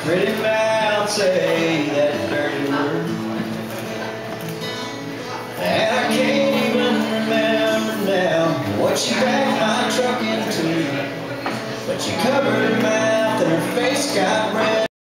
pretty mouth say that dirty word, and I can't even remember now what she backed my truck into. But she covered her mouth and her face got red.